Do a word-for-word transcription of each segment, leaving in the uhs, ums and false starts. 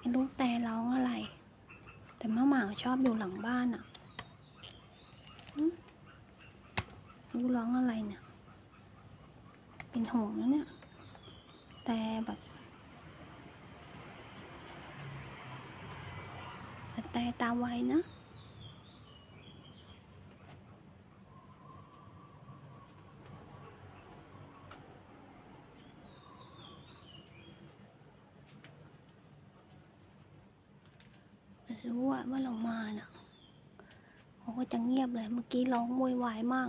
ไม่รู้แต่ร้องอะไรแต่มะหมาชอบอยู่หลังบ้านอ่ะรู้ร้องอะไรเนี่ยเป็นห่วงแล้วเนี่ยแต่แบบแต่ตาไวนะรู้ว่าว่าเรามาน่ะเขาก็จะเงียบเลยเมื่อกี้ร้องโวยวายมาก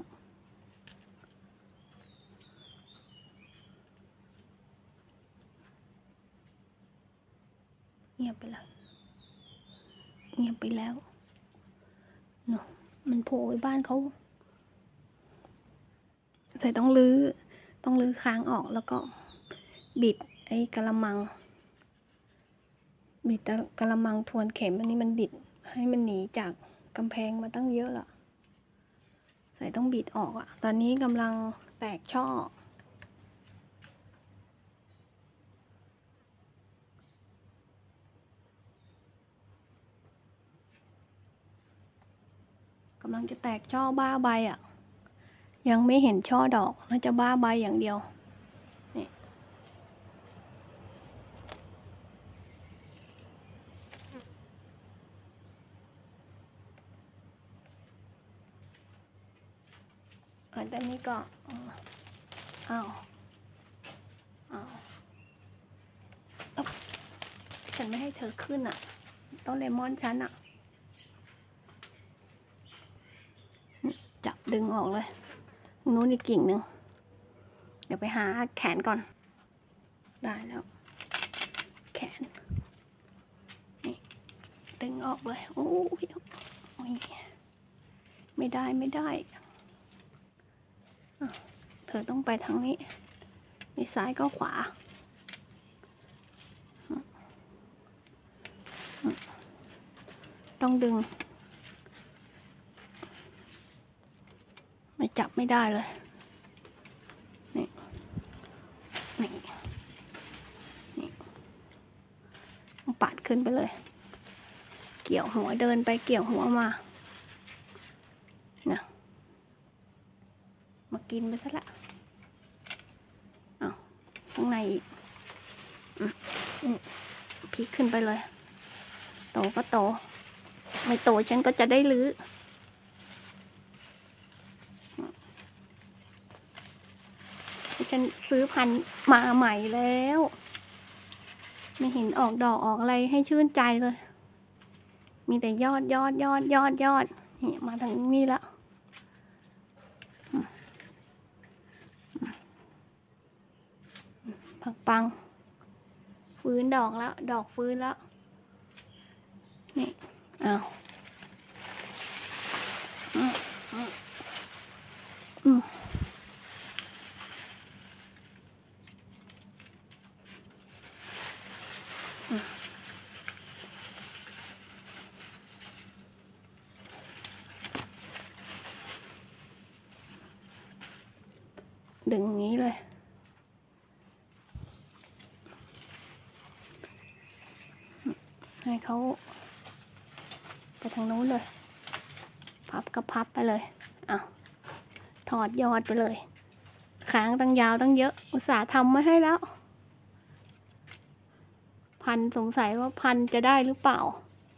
เงียบไปแล้วเงียบไปแล้วเนาะมันโผล่ไปบ้านเขาใส่ต้องลื้อต้องลื้อค้างออกแล้วก็บิดไอ้กะละมังบิดกะละมังทวนเข็มอันนี้มันบิดให้มันหนีจากกำแพงมาตั้งเยอะละใส่ต้องบิดออกอะตอนนี้กำลังแตกช่อกำลังจะแตกช่อบ้าใบอะยังไม่เห็นช่อดอกน่าจะบ้าใบอย่างเดียวนี่อันนี้ก็อ้าวอ้าวฉันไม่ให้เธอขึ้นอ่ะต้นเลมอนฉันอ่ะจับดึงออกเลยนู้นอีกกิ่งหนึ่งเดี๋ยวไปหาแขนก่อนได้แล้วแขนนี่ดึงออกเลยโอ้ยไม่ได้ไม่ได้เธอต้องไปทางนี้ไม่ซ้ายก็ขวาต้องดึงไม่จับไม่ได้เลยนี่นี่นี่ปัดขึ้นไปเลยเกี่ยวหัวเดินไปเกี่ยวหัวมานะมากินไปซะละอ้าวข้างในอีกพลิกขึ้นไปเลยโตก็โตไม่โตฉันก็จะได้ลื้อฉันซื้อพันธุ์มาใหม่แล้วไม่เห็นออกดอกออกอะไรให้ชื่นใจเลยมีแต่ยอดยอดยอดยอดยอดนี่มาทางนี้แล้วผักปังฟื้นดอกแล้วดอกฟื้นแล้วนี่อ้าวอืมอืมอืมดึงอย่างนี้เลยให้เขาไปทางนู้นเลยพับก็พับไปเลยอ้าวถอดยอดไปเลยค้างตั้งยาวตั้งเยอะอุตส่าห์ทำมาให้แล้วพันสงสัยว่าพันจะได้หรือเปล่า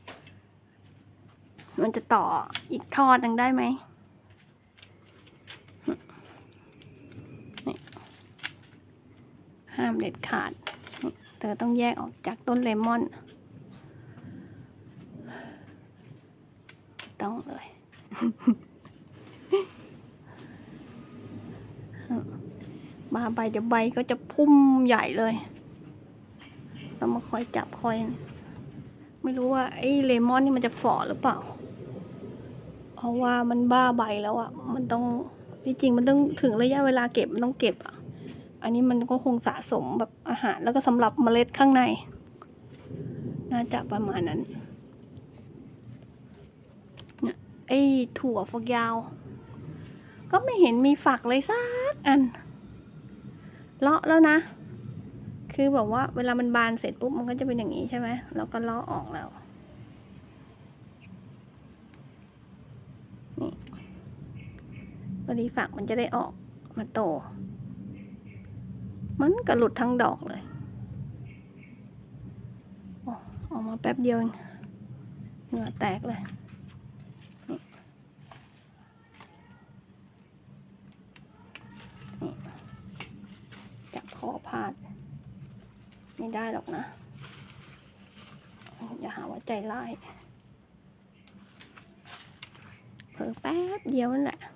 มันจะต่ออีกทอดนึงได้ไหมห้ามเด็ดขาดเธอต้องแยกออกจากต้นเลมอนต้องเลยมาใบเดี๋ยวใบก็จะพุ่มใหญ่เลยต้องมาคอยจับคอยไม่รู้ว่าไอ้เลมอนนี่มันจะฝ่อหรือเปล่าเพราะว่ามันบ้าใบแล้วอ่ะมันต้องจริงๆมันต้องถึงระยะเวลาเก็บมันต้องเก็บอ่ะอันนี้มันก็คงสะสมแบบอาหารแล้วก็สำหรับเมล็ดข้างในน่าจะประมาณนั้นเนี่ยไอ้ถั่วฝักยาวก็ไม่เห็นมีฝักเลยสักอันเลาะแล้วนะคือแบบว่าเวลามันบานเสร็จปุ๊บมันก็จะเป็นอย่างนี้ใช่ไหมแล้วก็เลาะออกแล้วนี่พอดีฝักมันจะได้ออกมาโตมันก็หลุดทั้งดอกเลยออกมาแป๊บเดียวเองเหงื่อแตกเลยนี่นี่จับคอพาดไม่ได้หรอกนะอย่าหาว่าใจร้ายเผลอแป๊บเดียวนั่นแหละ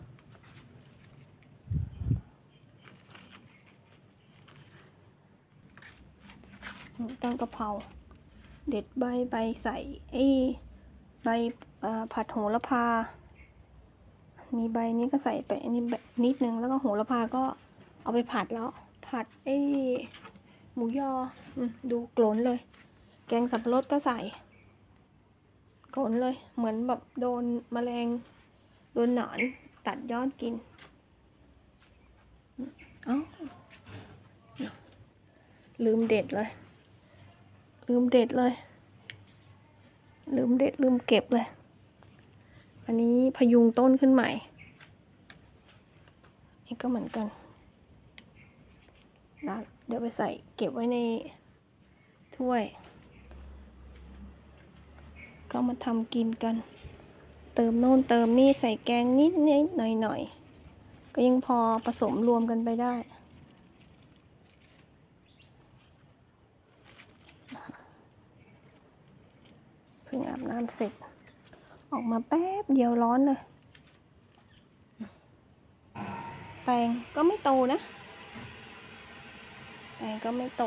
ต้นกะเพราเด็ดใบใบใส่ไอ้ใบผัดโหระพามีใบนี้ก็ใส่ไปอันนี้นิดนึงแล้วก็โหระพาก็เอาไปผัดแล้วผัดไอ้หมูยอดูกลนเลยแกงสับปะรดก็ใส่กลนเลยเหมือนแบบโดนแมลงโดนหนอนตัดยอดกินเอ้าลืมเด็ดเลยลืมเด็ดเลยลืมเด็ดลืมเก็บเลยอันนี้พยุงต้นขึ้นใหม่นี่ก็เหมือนกันนะเดี๋ยวไปใส่เก็บไว้ในถ้วยก็มาทำกินกันเติมโน่นเติมนี่ใส่แกงนิดนิดหน่อยหน่อยก็ยังพอผสมรวมกันไปได้เพิ่งอาบน้ำเสร็จออกมาแป๊บเดียวร้อนเลยแตงก็ไม่โตนะแตงก็ไม่โต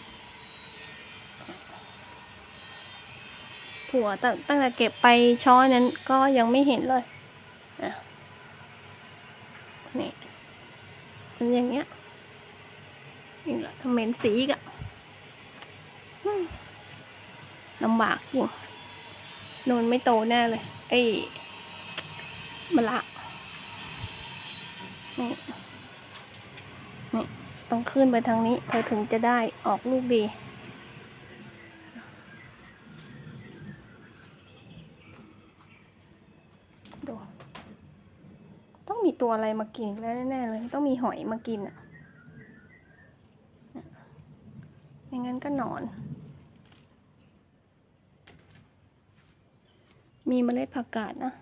ถั่วตั้งตั้งแต่เก็บไปช้อนนั้นก็ยังไม่เห็นเลยนี่เป็นอย่างเงี้ยนี่แหละเหม็นสีกะลำบากจริงโนนไม่โตแน่เลยไอ้มะละนี่นี่ต้องขึ้นไปทางนี้เธอถึงจะได้ออกลูกดีดูต้องมีตัวอะไรมากินแล้วแน่ๆเลยต้องมีหอยมากินอ่ะไม่งั้นก็นอนมีเมล็ดผักกาดนะ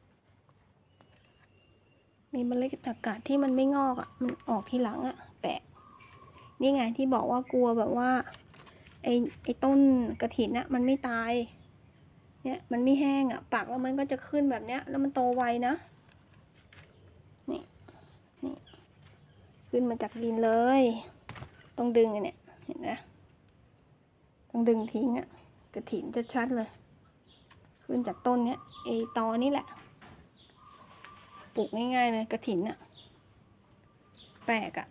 มีเมล็ดผักกาดที่มันไม่งอกอ่ะมันออกทีหลังอ่ะแปลกนี่ไงที่บอกว่ากลัวแบบว่าไอ้ไอ้ต้นกระถินน่ะมันไม่ตายเนี่ยมันไม่แห้งอ่ะปักแล้วมันก็จะขึ้นแบบเนี้ยแล้วมันโตไวนะนี่นี่ขึ้นมาจากดินเลยต้องดึงไอ้เนี่ยเห็นไหมต้องดึงทิ้งอ่ะกระถินจะชัดเลยขึ้นจากต้นเนี้ยไอ้ตอนี่แหละปลูกง่ายๆเลยกระถินอ่ะแปลกอ่ะ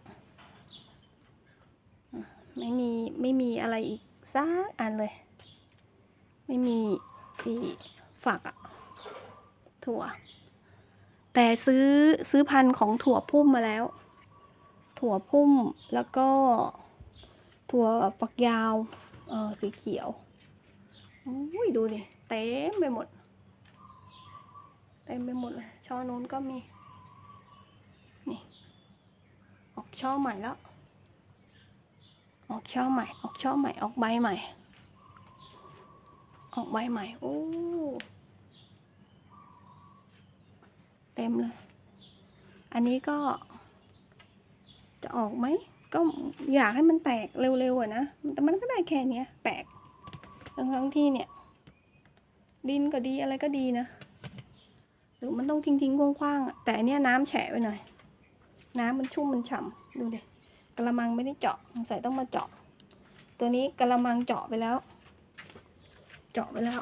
ไม่มีไม่มีอะไรอีกสักอันเลยไม่มีที่ฝักอะถั่วแต่ซื้อซื้อพันธุ์ของถั่วพุ่มมาแล้วถั่วพุ่มแล้วก็ถั่วฝักยาวเออสีเขียวอุ้ยดูดิเต็มไปหมดเต็มไปหมดเลยช่อนู้นก็มีนี่ออกช่อใหม่แล้วออกช่อใหม่ออกช่อใหม่ออกใบใหม่ออกใบใหม่โอ้เต็มเลยอันนี้ก็จะออกไหมก็อยากให้มันแตกเร็วๆอ่ะนะแต่มันก็ได้แค่นี้แปลกทั้งๆที่เนี่ยดินก็ดีอะไรก็ดีนะหรือมันต้องทิ้งๆกว้างๆแต่อันเนี้ยน้ำแฉะไปหน่อยน้ำมันชุ่มมันฉ่ำดูดิกระมังไม่ได้เจาะสงสัยต้องมาเจาะตัวนี้กระมังเจาะไปแล้วเจาะไปแล้ว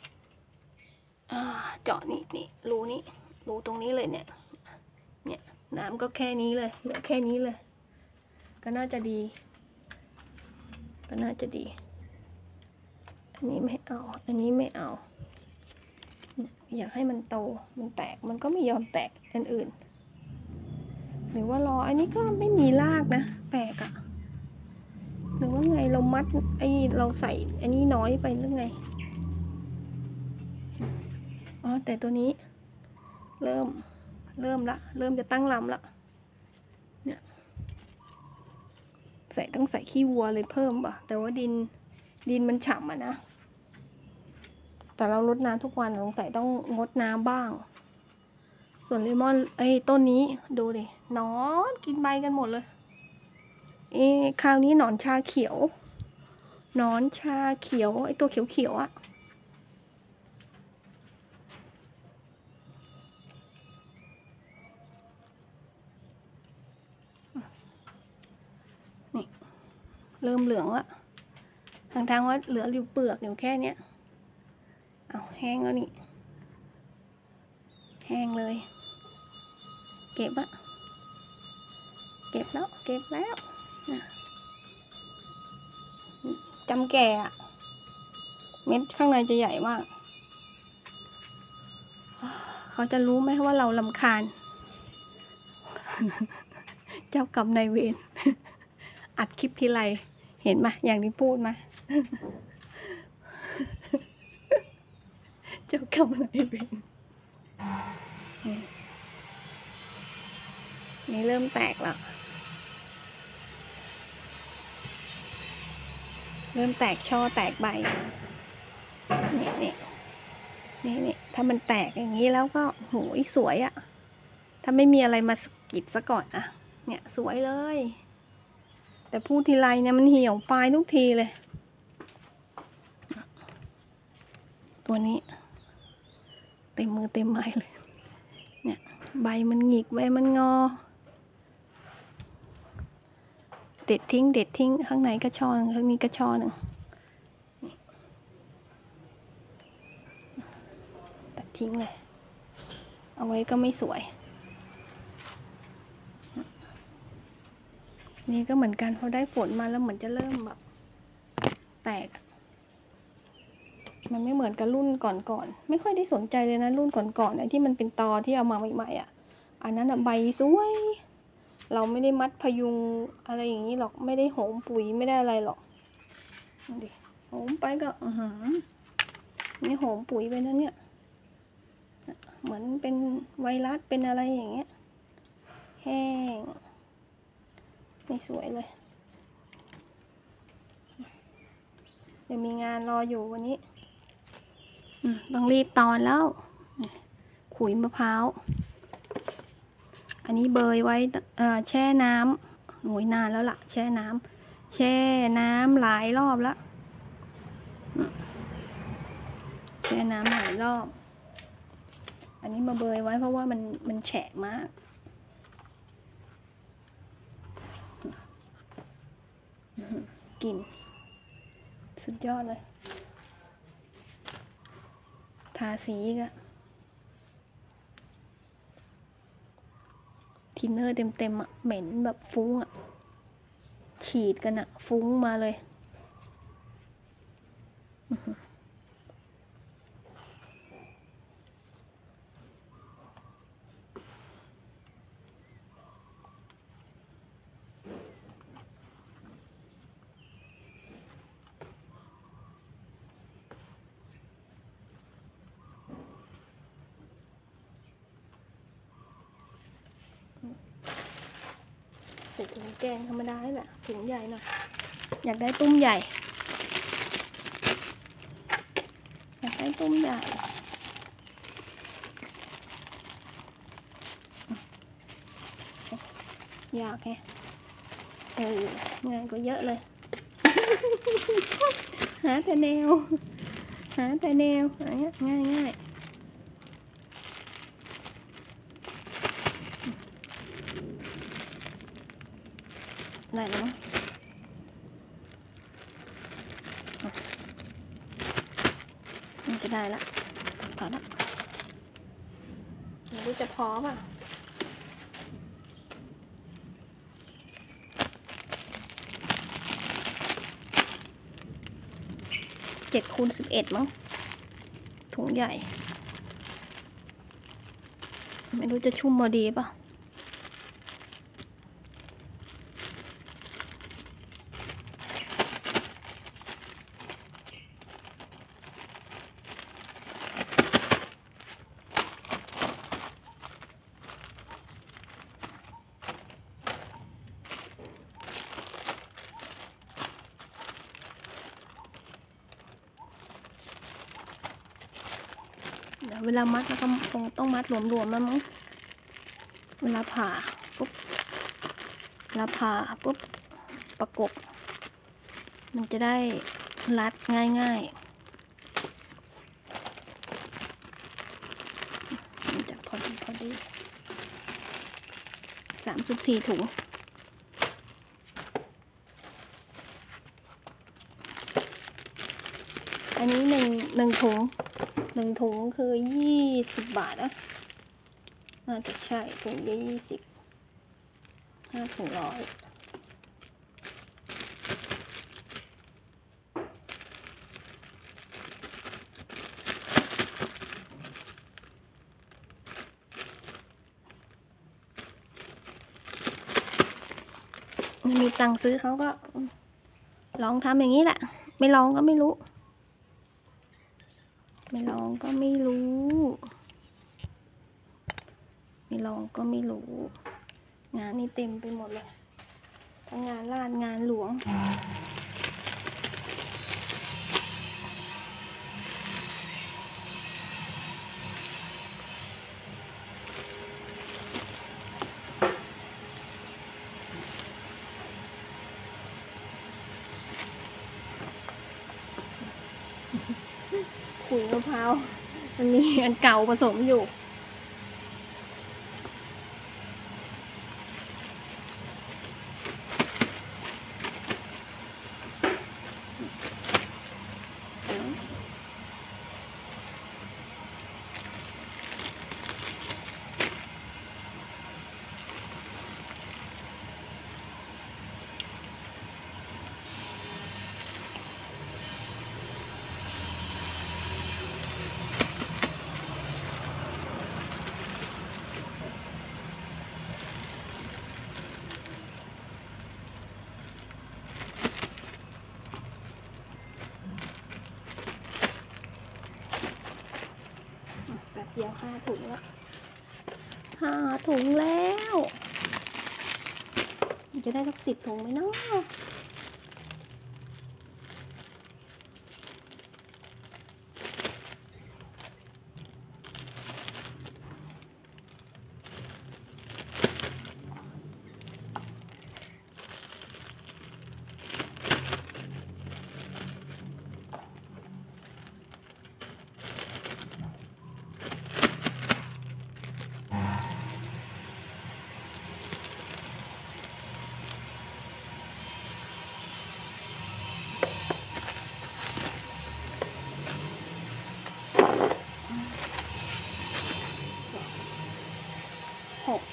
เจาะนี่นี่รูนี้รูตรงนี้เลยเนี่ยเนี่ยน้ำก็แค่นี้เลยเหลือแค่นี้เลยก็น่าจะดีก็น่าจะดีอันนี้ไม่เอาอันนี้ไม่เอาอยากให้มันโตมันแตกมันก็ไม่ยอมแตกอันอื่นหรือว่ารออันนี้ก็ไม่มีรากนะแปลกอะหรือว่าไงเรามัดไอ้เราใส่อันนี้น้อยไปหรือไงอ๋อแต่ตัวนี้เริ่มเริ่มละเริ่มจะตั้งลำละเนี่ยใส่ต้องใส่ขี้วัวเลยเพิ่มป่ะแต่ว่าดินดินมันฉ่ำอ่ะนะแต่เราลดน้ำทุกวันสงสัยต้องงดน้ำบ้างส่วนเลมอนไอ้ต้นนี้ดูดิหนอนกินใบกันหมดเลยเอ้คราวนี้หนอนชาเขียวหนอนชาเขียวไอ้ตัวเขียวๆอ่ะนี่เริ่มเหลืองละทางทางว่าเหลืออยู่เปลือกอยู่แค่เนี้ยเอาแห้งแล้วนี่แห้งเลยเก็บอะเก็บแล้วเก็บแล้วจำแก่อะเม็ดข้างในจะใหญ่มากเขาจะรู้ไหมว่าเรารำคาญ เจ้ากรรมนายเวร อัดคลิปทีไรเห็นไหมอย่างที่พูดไหม เจ้ากรรมนายเวรนี่เริ่มแตกแล้วเริ่มแตกช่อแตกใบนี่นี่นี่นี่ถ้ามันแตกอย่างนี้แล้วก็โหยสวยอะถ้าไม่มีอะไรมาสกิดซะก่อนอะเนี่ยสวยเลยแต่พูดทีไรเนี่ยมันเหี่ยวปลายทุกทีเลยตัวนี้เต็มมือเต็มไม้เลยเนี่ยใบมันหงิกใบมันงอเด็ดทิ้งเด็ดทิ้งข้างในก็ช่อหนึ่งข้างนี้ก็ช่อหนึ่งตัดทิ้งเลยเอาไว้ก็ไม่สวยนี่ก็เหมือนกันพอได้ฝนมาแล้วเหมือนจะเริ่มแบบแตกมันไม่เหมือนกับรุ่นก่อนๆไม่ค่อยได้สนใจเลยนะรุ่นก่อนๆไอ้ที่มันเป็นตอที่เอามาใหม่ๆอ่ะอันนั้นอ่ะใบสวยเราไม่ได้มัดพยุงอะไรอย่างนี้หรอกไม่ได้โหมปุ๋ยไม่ได้อะไรหรอกดิโหมไปก็อือหือนี่โหมปุ๋ยไปนั่นเนี่ยเหมือนเป็นไวรัสเป็นอะไรอย่างเงี้ยแห้งไม่สวยเลยเดี๋ยวมีงานรออยู่วันนี้ต้องรีบตอนแล้วขุยมะพร้าวอันนี้เบยไว้แช่น้ำหน่วยนานแล้วล่ะแช่น้ำแช่น้ำหลายรอบแล้วแช่น้ำหลายรอบอันนี้มาเบยไว้เพราะว่ามันมันแฉะมากกลิ่นสุดยอดเลยทาสีก็ทินเนอร์เต็มๆอ่ะเหม็นแบบฟุ้งอ่ะฉีดกันอ่ะฟุ้งมาเลยใส่ถุงแกงธรรมดาแหละถุงใหญ่หน่อยอยากได้ตุ้มใหญ่อยากได้ตุ้มใหญ่อยากแฮะเออง่ายกว่าเยอะเลย หาแต่แนวหาแต่แนวอะไรเงี้ยง่ายง่ายได้แล้วมันจะได้ละพอละไม่รู้จะพอป่ะเจ็ดคูณสิบเอ็ดมั้งถุงใหญ่ไม่รู้จะชุ่มพอดีป่ะดี๋ยวเวลามัดแล้วก็คงต้องมัดหลวมๆแล้วมั้งเวลาผ่าปุ๊บเวลาผ่าปุ๊บประกบมันจะได้รัดง่ายๆมันจะพอดีพอดีสามจุดสี่ถุงอันนี้หนึ่งหนึ่งถุงหนึ่งถุงคือยี่สิบบาทนะน่าจะใช่ถุงยี่สิบห้าถุงร้อยไม่มีตังค์ซื้อเขาก็ลองทำอย่างนี้แหละไม่ลองก็ไม่รู้ไม่ลองก็ไม่รู้ไม่ลองก็ไม่รู้งานนี่เต็มไปหมดเลยทั้งงานลาดงานหลวงขุยมะพร้าวมันมีอันเก่าผสมอยู่แบบเดียวห้าถุงแล้วห้าถุงแล้วมันจะได้สักสิบถุงไหมเนาะหก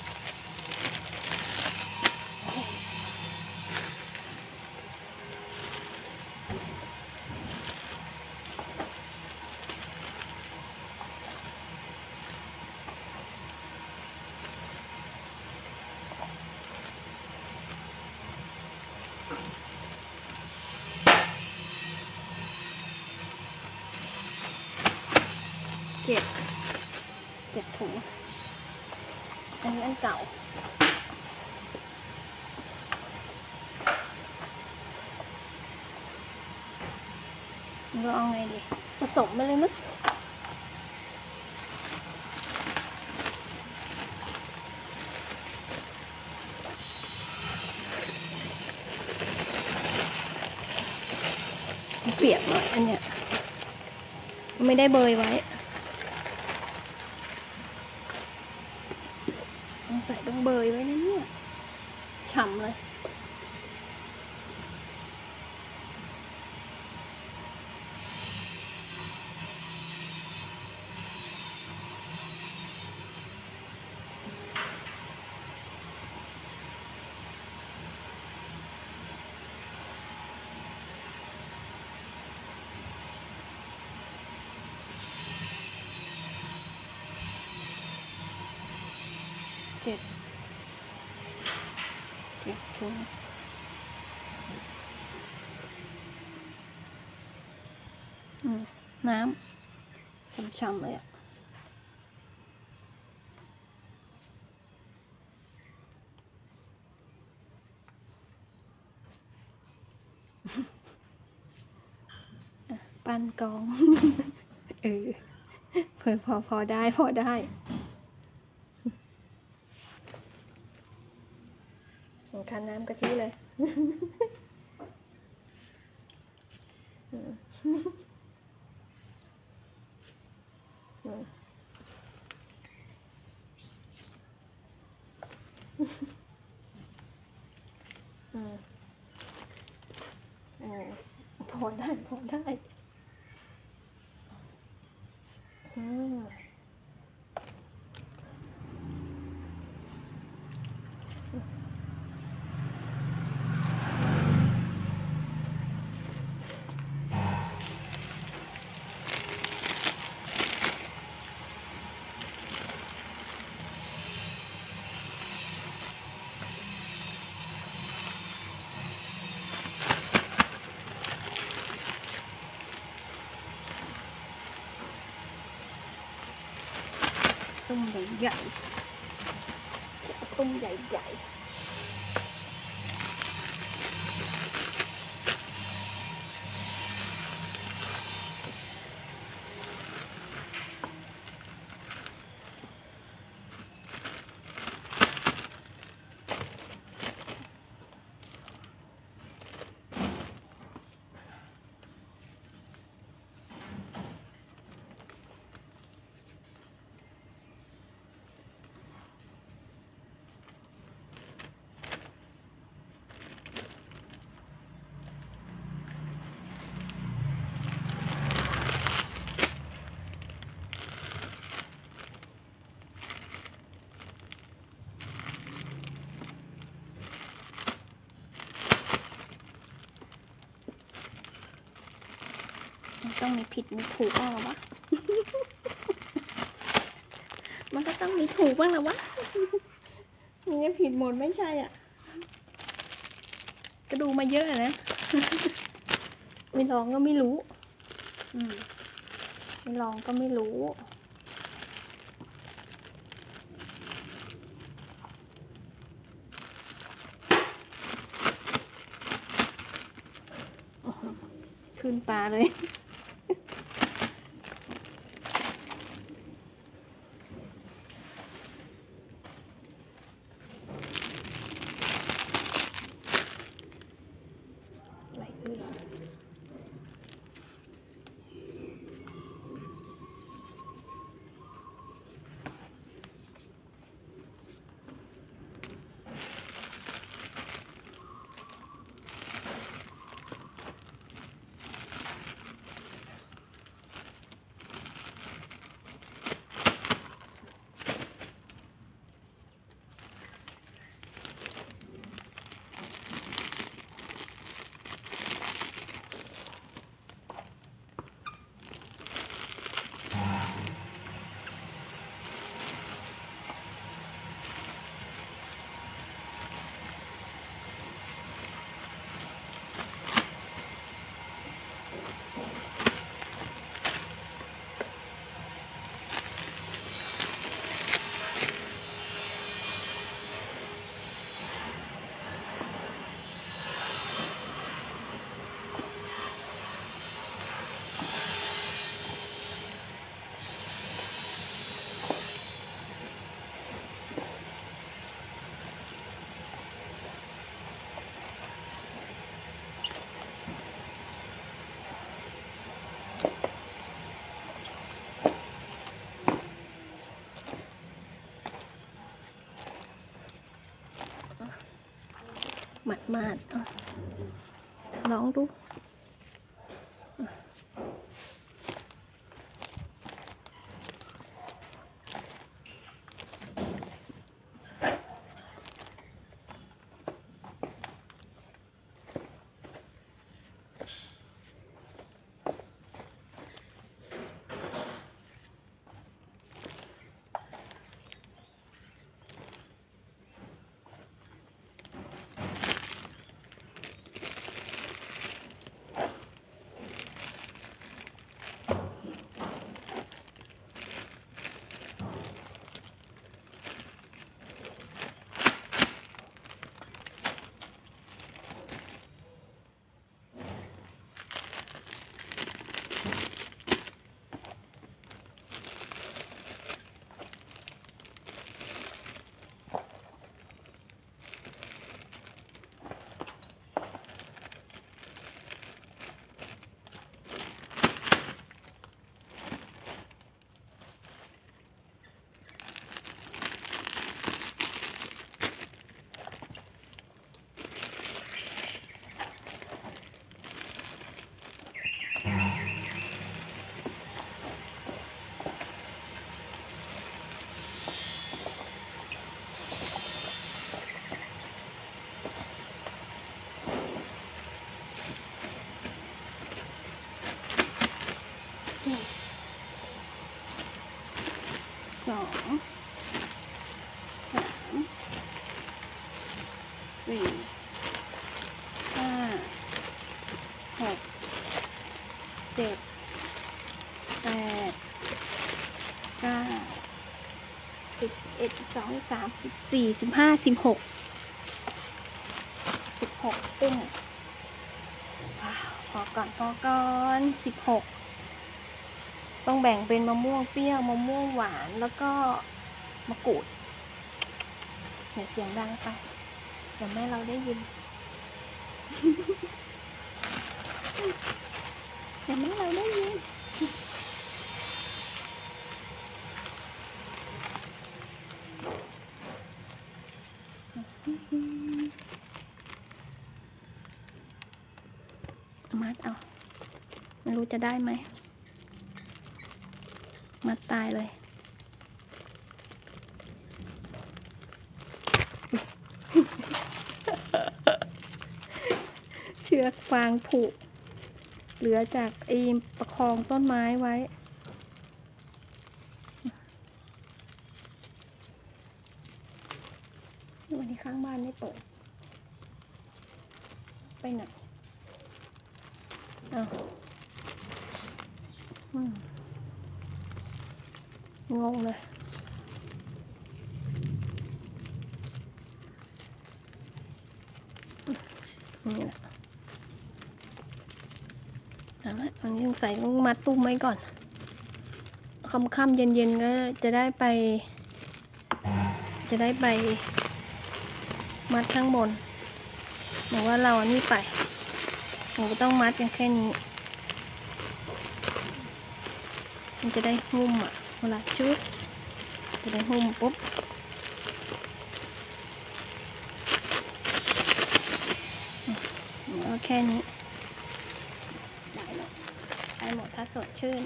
เจ็ดเจ็ดถุงอันนี้อันเก่าเราเอาไงดีผสมไปเลยมั้ยเปียกหน่อยอันเนี้ยไม่ได้เบยไว้ต้องใส่ต้องเบยไว้นะเนี่ยฉ่ำเลยเจ็ดเจ็ดถุงอืมน้ำช่ำๆเลยอ่ะปั้นกอง เออเพื่อพอพอได้พอได้ทานน้ำกะทิเลยพอได้พอได้อืมต้มใหญ่ๆต้มใหญ่ๆต้องมีผิดมีถูกบ้างหรอวะ มันก็ต้องมีถูกบ้างหรอวะมันจะผิดหมดไม่ใช่อ่ะก็ดูมาเยอะนะ ไม่ลองก็ไม่รู้อืมไม่ลองก็ไม่รู้ขึ้นตาเลยหมัดมาดลองดูองสามสี่ห้าหกเจ็ดแปดเก้าสิบสิบเอ็ดสิบสองสิบสามสิบสี่สิบห้าสิบหกสิบหกตุ้มพอก่อนพอก่อนสิบหกต้องแบ่งเป็นมะม่วงเปรี้ยวมะม่วงหวานแล้วก็มะกรูดอย่าเสียงดังไปเดี๋ยวแม่เราได้ยินเดี๋ยวแม่เราได้ยินมัดเอาไม่รู้จะได้ไหมมัดตายเลยเชือกฟางผูกเหลือจากไอ้ประคองต้นไม้ไว้วันนี้ข้างบ้านไม่เปิดไปไหนอ้าวงงเลยนี่แหละอันนี้ใส่ต้องมัดตุ้มไว้ก่อนค่ำๆเย็นๆก็จะได้ไปจะได้ไปมัดข้างบนบอกว่าเราอันนี้ไปหนูก็ต้องมัดอย่างแค่นี้มันจะได้หุ้มอ่ะเวลาชุดจะได้หุ้มปุ๊บแล้วแค่นี้ได้แล้วได้หมดถ้าสดชื่น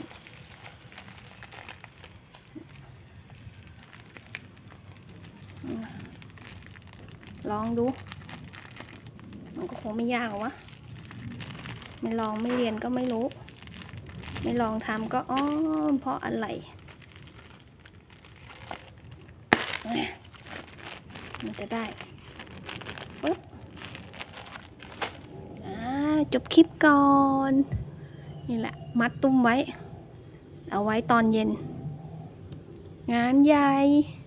ลองดูมันก็คงไม่ยากหรอกวะไม่ลองไม่เรียนก็ไม่รู้ไม่ลองทำก็อ้อเพราะอะไรมันจะได้ปึ๊บจบคลิปก่อนนี่แหละมัดตุ้มไว้เอาไว้ตอนเย็นงานใหญ่